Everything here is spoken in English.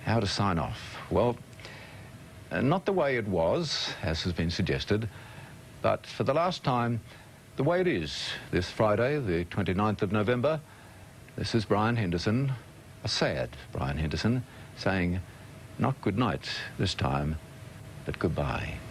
how to sign off. Well, not the way it was, as has been suggested, but for the last time, the way it is. This Friday, the 29th of November, this is Brian Henderson, a sad Brian Henderson, saying not good night this time, but goodbye.